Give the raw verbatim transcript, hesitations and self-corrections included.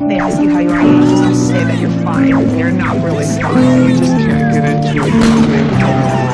They ask you how you are, you just have to say that you're fine. You're not really fine. You just can't get into it.